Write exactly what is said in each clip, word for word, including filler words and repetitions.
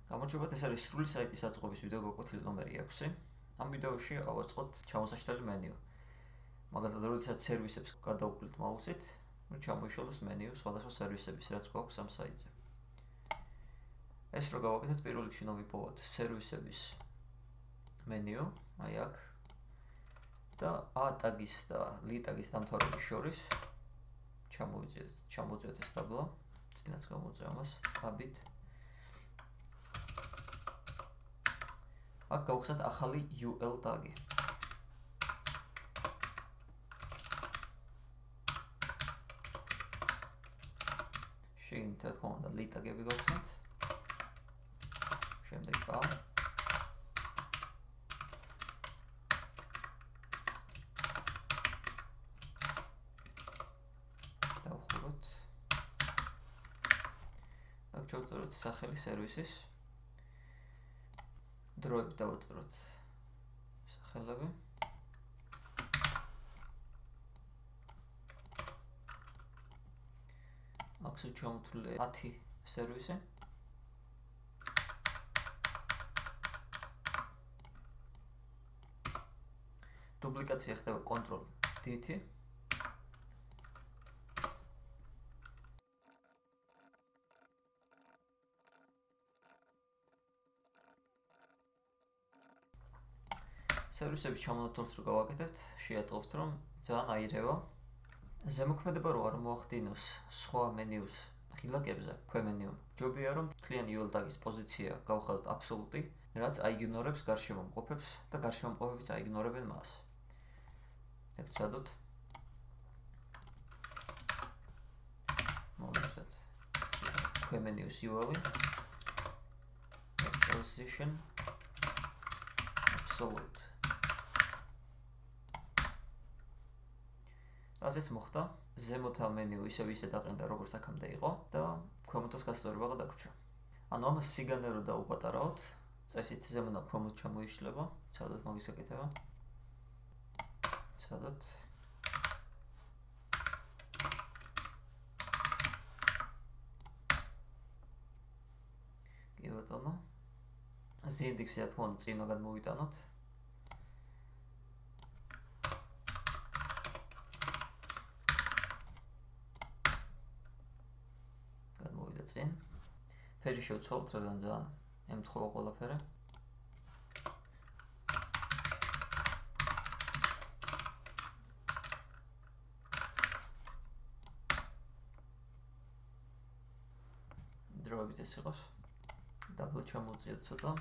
გამარჯობათ, ეს არის სრული საიტის აწყობის ვიდეო გაკვეთილი ნომერი ექვსი. ამ ვიდეოში ავაწყოთ ჩამოსაშლელი მენიუ. მაგალითად, როდესაც სერვისებს გადავუკლით მაუსით, ჩამოიშალოს მენიუ სხვადასხვა სერვისების, რაც გვაქვს ამ საიტზე. ეს რო გავაკეთოთ, პირველ რიგში ნოვიპოვოთ სერვისების მენიუ, აი აქ. და A ტაგის და L ტაგის დამთავრების შორის ჩამოვიძიეთ, ჩამოვიძიეთ ეს ტაბლა, წინაც გამოვწევ ამას, აბით. აქ გავხსნათ ახალი U L ტაგი. შეგიძლიათ რა თქმა უნდა L ტაგები გავხსნათ. შემდეგ A. დავხუროთ. აქ ჩავწეროთ სახელი სერვისის. დროებით დავაწეროთ სახელები. აქ ჩამოთვლილი ათი სერვისი. დუპლიკაცია ხდება Control D-ით. სერვისების ჩამონათვალს რო გავაკეთებთ, შეატყობთ, რომ ძალიან აირევა. ზემოქმედება რო არ მოახდინოს სხვა მენიუს ღილაკებზე, ქვემენიუ. ჯობია რომ მთლიანი U L ტაგის პოზიცია გავხადოთ აბსოლუტი, რაც აიგნორებს გარშემომყოფებს და გარშემომყოფებიც აიგნორებენ მას. ეგ ვცადოთ. მოვიხსენოთ ქვემენიუს U L-ი. Position absolute. ასეც მოხდა, ზემოთა მენიუ ისევ ისე დაყენდა როგორც აქამდე იყო და ქვემოთაც გასწორება გადაგვრჩა. ანუ ამას სიგანე რო დაუპატარავთ, წესით ზემოდან ქვემოთ ჩამოიშლება, ცადოთ მაგის გაკეთება. ცადოთ. კი ბატონო. Z-ინდექსი რა თქმა უნდა წინ უნდა მოვიტანოთ. წინ. ფერი შევცვალოთ, რადგან ძალიან ემთხვევა ყველაფერი. დროებით ეს იყოს. დაბლა ჩამოვწიოთ ცოტა.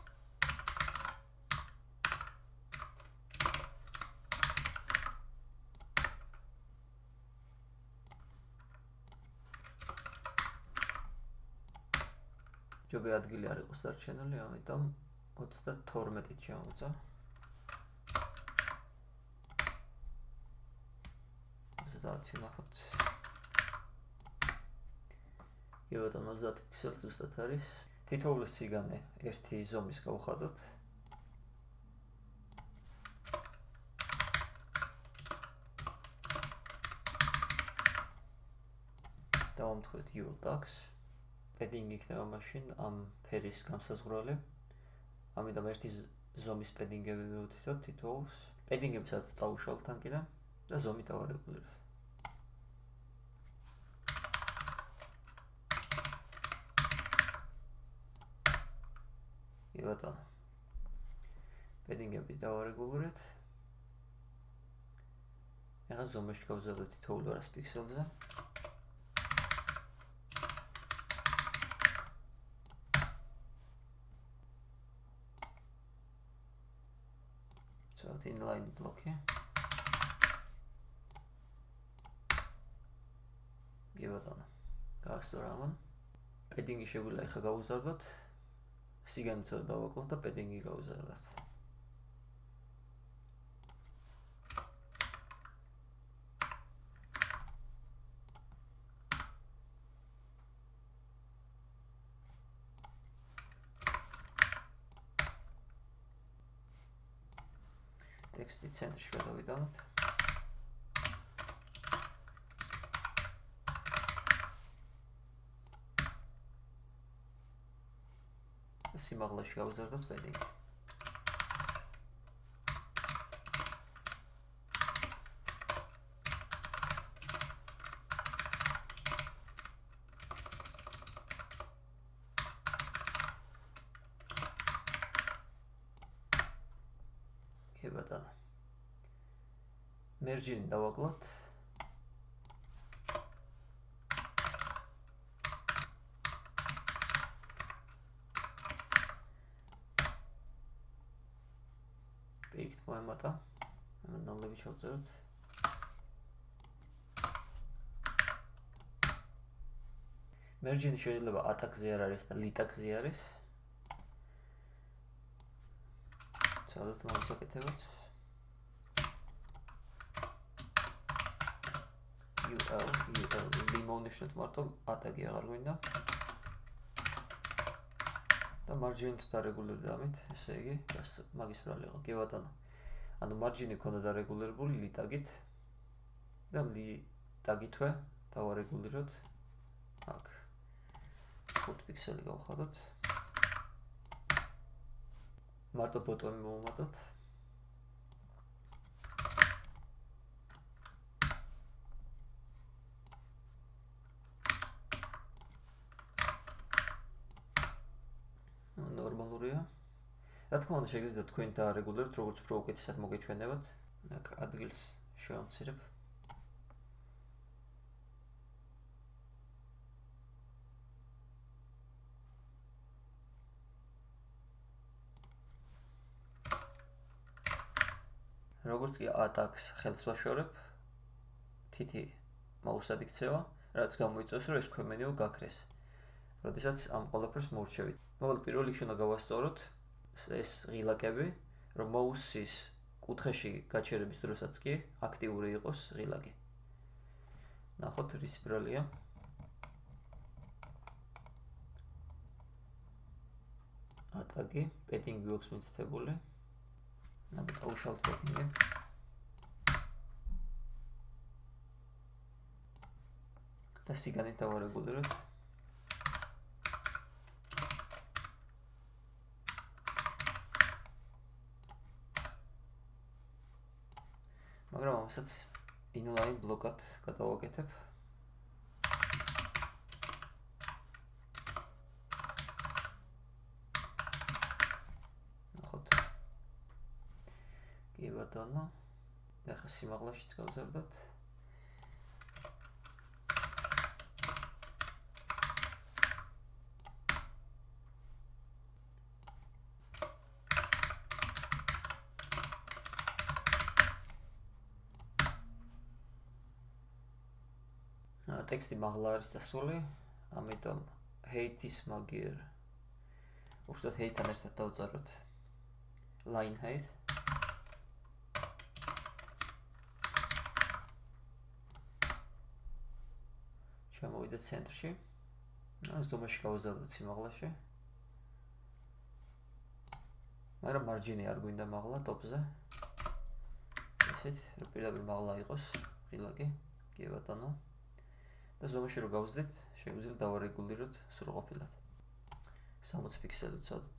ჯობია ადგილი არ იყოს დარჩენილი, ამიტომ ოცდათორმეტით ჩამოვწა. ოცდაათი ნახოთ. კი ბატონო, ოცდაათი პიქსელი ზუსტად არის. თითოეული სიგანე ერთი ზომის გავხადოთ. დავამტყუეთ U L tags. Padding იქნება მაშინ ამ ფერის გამსაზღვრელი. ამიტომ ერთი ზომის padding-ები მივუთითოთ თითოეულს. Padding-ები საერთოდ წავუშალოთ ანკიდან და ზომი დავარეგულიროთ. კი ბატონო. Padding-ები დავარეგულირეთ. ახლა ზომაში გავზარდეთ თითოეულ ორას პიქსელზე. inline block-ი. კი ბატონო. გაასწორა ამან. Padding-ი შეგვიძლია ახლა გავუზარდოთ. სიგანე ცოტა დავაკლოთ და padding-ი გავუზარდოთ. ტექსტი ცენტრში გადავიტანოთ. სიმაღლეში გავზარდოთ პედინგი. კი ბატონო. მერჯინი დავაკლოთ. პირიქით მოემატა. ნალები ჩავწეროთ. მერჯინი შეიძლება ატაკზე არ არის და ლიტაკზე არის. ცალოთ მომსაკეთებაც. ul ul ლიმონიშნოთ მარტო ატაკი აღარ გვინდა. და მარჯინით დარეგულირდა ამით, ესე იგი, მაგის ბრალი იყო. კი ბატონო. ანუ მარჯინი ქონდა დარეგულირებული ლიტაგით და ლიტაგითვე დავარეგულიროთ. აქ ხუთ პიქსელი გავხადოთ. მარტო ბოტონი მოვუმატოთ. ნორმალურია. რა თქმა უნდა, შეგიძლიათ თქვენ დაარეგულიროთ, როგორც უფრო უკეთესად მოგეჩვენებათ. აქ ადგილს შევამცირებ. როგორც კი ატაკს ხელს ვაშორებ, თითი მაუსად იქცევა, რაც გამოიწვევს, რომ ეს ქვემენიო გაქრეს. როდესაც ამ ყველაფერს მოვრჩევით. მოკლედ პირველ რიგში უნდა გავასწოროთ ეს ღილაკები, რომ მაუსის კუთხეში გაჩერების დროსაც კი აქტიური იყოს ღილაკი. ნახოთ რის ბრალია. ატაკი, პედინგი აქვს მითითებული. ნაბი წაუშალთ პედინგი. და სიგანით დავარეგულიროთ. მაგრამ ამასაც inline ბლოკად გადავაკეთებ. ნახოთ. კი ბატონო. ახლა სიმაღლეშიც გავზარდოთ. ტექსტი მაღლა არის დასული, ამიტომ height-ის მაგიერ უბრალოდ height-თან ერთად დავწეროთ line height. შემოვიდა ცენტრში. ზომაში გავაზარდოთ სიმაღლეში. მაგრამ მარჯინი არ გვინდა მაღლა ტოპზე. ესეთ, რომ პირდაპირ მაღლა იყოს ღილაკი. კი ბატონო. და ზომაში რო გავზდით, შეგვიძლია დავარეგულიროთ სრულყოფილად. სამოცი პიქსელი ვცადოთ.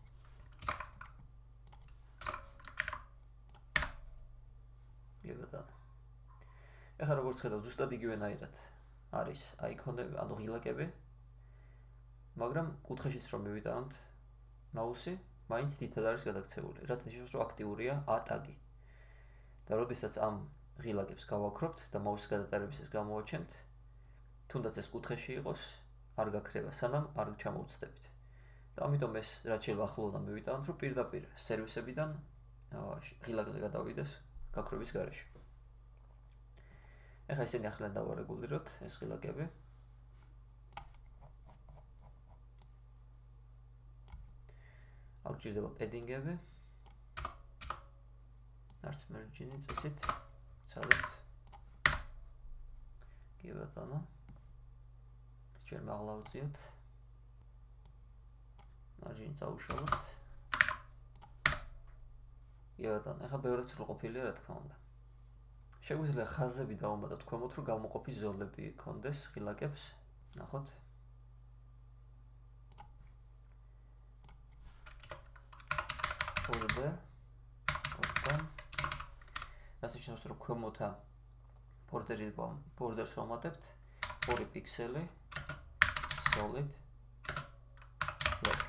კი ბატონო. ეხლა როგორც ხედავთ, ზუსტად იგივენაირად არის აიკონები, ანუ ღილაკები. მაგრამ კუთხეშიც რომ მივიტანოთ მაუსი, მაინც თითად არის გადაქცეული, რაც ნიშნავს, რომ აქტიურია ატაკი. და როდესაც ამ ღილაკებს გავაქრობთ და მაუსის გადატარებისას გამოვაჩენთ, თუნდაც ეს კუთხეში იყოს, არ გაქრება, სანამ არ ჩამოვცდებით. და ამიტომ ეს რაც შეიძლება ახლო უნდა მივიტანოთ, რომ პირდაპირ სერვისებიდან ღილაკზე გადავიდეს გაქრობის გარეშე. ეხლა ისინი ახლიდან დავარეგულიროთ ეს ღილაკები. არ გვჭირდება პედინგები. არც მარჯინი წესით ვცადოთ. კი ბატონო. ჯერ მაღლა ვუწიოთ. მარჯინი წაუშალოთ. კი ბატონო, ეხლა ბევრად სრულყოფილია, რა თქმა უნდა. შეგვიძლია ხაზები დავუმატოთ ქვემოთ, რომ გამოყოფი ზოლები ქონდეს ღილაკებს. ნახოთ. ორ დე ორთან რაც ნიშნავს რომ ქვემოთა ბორდერი ბორდერს ვამატებთ ორი პიქსელი solid black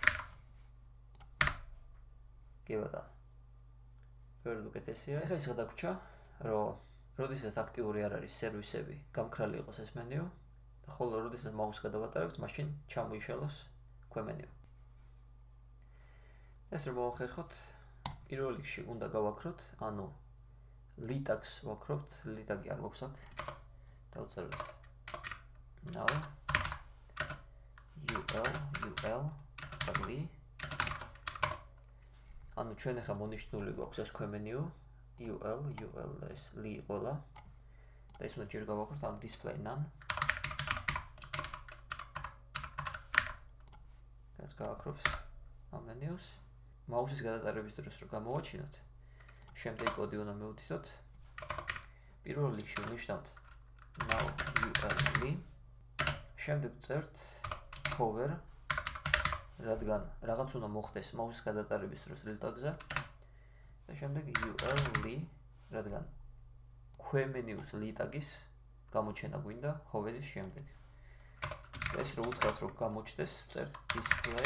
გებადა ბევრად უკეთესია ეხლა ის გადაგვრჩა რომ როდესაც აქტიური არ არის სერვისები გამქრალი იყოს ეს მენიუ და ხოლო როდესაც მაუსს გადავატარებთ მაშინ ჩამოიშალოს ქვემენიუ ეს რომ მოვახერხოთ პირველ რიგში უნდა გავაქროთ ანუ ლიტაკს ვაქრობთ ლიტაკი არ გვაქვს აქ დავწეროთ now ul ul li ანუ ჩვენ ახლა მონიშნული გვაქვს ეს ქვემენიუ ul ul ეს li ყველა და ეს უნდა ჯერ გავაკეთოთ ანუ display none ეს გავაკრობს ამ მენიუს მაუსის გადატარების დროს რომ გამოვაჩინოთ შემდეგი კოდი უნდა მივუთითოთ პირველ რიგში ვნიშნავთ now ul li შემდეგ წერთ hover რადგან რაღაც უნდა მოხდეს მაუსის გადატარების დროს ლიტაკზე და შემდეგ ul li რადგან ქვემენიუს ლიტაკის გამოჩენა გვინდა hover-ის შემდეგ ეს რო უთხრათ რომ გამოჩნდეს წერთ display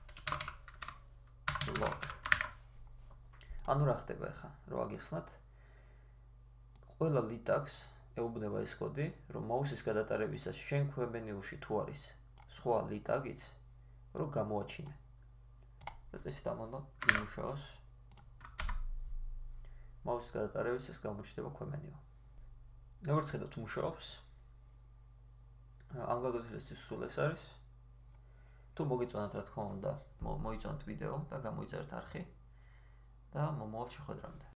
lock ანუ რა ხდება ახლა რო აგიხსნათ ყველა ლიტაკს ეუბნება ეს კოდი რომ მაუსის გადატარებისას შენ ქვემენიუში თუ არის სხვა ლიტაკიც რომ გამოაჩინე და წესით ამ უნდა იმუშაოს მაუსის გადატარებისას გამოჩნდება ქვემენიუ როგორც ხედავთ მუშაობს ამ გადაწყვეტილების სულ ეს არის თუ მოგიწონათ რა თქმა უნდა მოიწონთ ვიდეო და გამოიწერეთ არხი და მომავალ შეხვედრამდე